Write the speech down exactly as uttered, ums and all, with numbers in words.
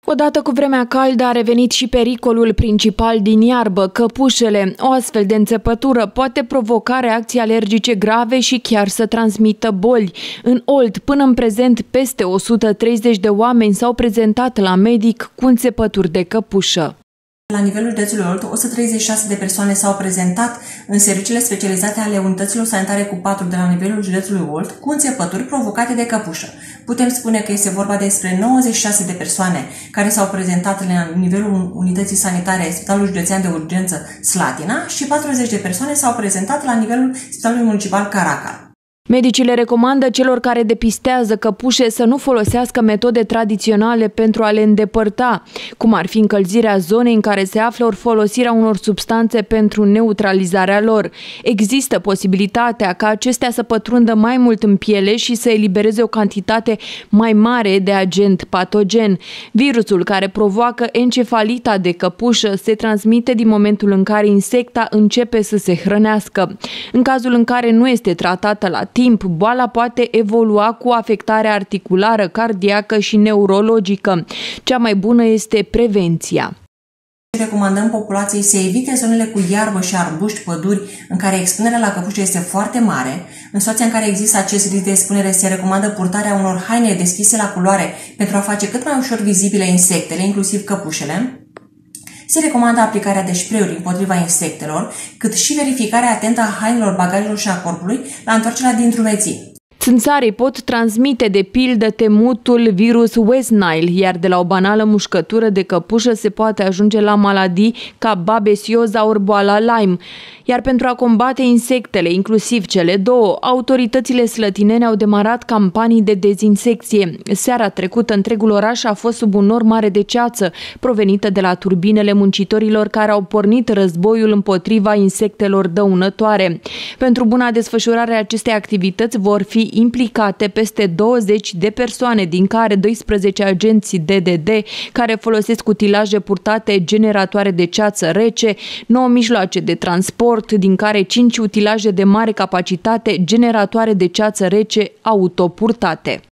Odată cu vremea caldă a revenit și pericolul principal din iarbă, căpușele. O astfel de înțepătură poate provoca reacții alergice grave și chiar să transmită boli. În Olt, până în prezent, peste o sută treizeci de oameni s-au prezentat la medic cu înțepături de căpușă. La nivelul județului Olt, o sută treizeci și șase de persoane s-au prezentat în serviciile specializate ale unităților sanitare cu patru de la nivelul județului Olt cu înțepături provocate de căpușă. Putem spune că este vorba despre nouăzeci și șase de persoane care s-au prezentat la nivelul unității sanitare Spitalul Județean de Urgență Slatina și patruzeci de persoane s-au prezentat la nivelul Spitalului Municipal Caracal. Medicii le recomandă celor care depistează căpușe să nu folosească metode tradiționale pentru a le îndepărta, cum ar fi încălzirea zonei în care se află ori folosirea unor substanțe pentru neutralizarea lor. Există posibilitatea ca acestea să pătrundă mai mult în piele și să elibereze o cantitate mai mare de agent patogen. Virusul care provoacă encefalita de căpușă se transmite din momentul în care insecta începe să se hrănească. În cazul în care nu este tratată la timp, boala poate evolua cu afectare articulară, cardiacă și neurologică. Cea mai bună este prevenția. Recomandăm populației să evite zonele cu iarbă și arbuști, păduri, în care expunerea la căpușă este foarte mare. În situația în care există acest risc de expunere, se recomandă purtarea unor haine deschise la culoare pentru a face cât mai ușor vizibile insectele, inclusiv căpușele. Se recomandă aplicarea de spray-uri împotriva insectelor, cât și verificarea atentă a hainelor, bagajelor și a corpului la întoarcerea din drumeții. Țânțarii pot transmite de pildă temutul virus West Nile, iar de la o banală mușcătură de căpușă se poate ajunge la maladii ca babesioza ori boala Lyme. Iar pentru a combate insectele, inclusiv cele două, autoritățile slătinene au demarat campanii de dezinsecție. Seara trecută, întregul oraș a fost sub un nor mare de ceață, provenită de la turbinele muncitorilor care au pornit războiul împotriva insectelor dăunătoare. Pentru buna desfășurare a acestei activități vor fi implicate peste douăzeci de persoane, din care doisprezece agenți D D D care folosesc utilaje purtate generatoare de ceață rece, nouă mijloace de transport, din care cinci utilaje de mare capacitate generatoare de ceață rece autopurtate.